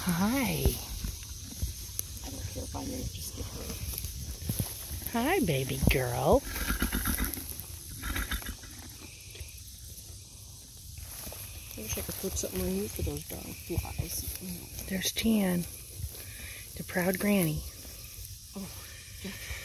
Hi. I don't care if I manage to skip her. Hi, baby girl. I wish I could flip something on you for those darn flies. There's Tian, the proud granny. Oh,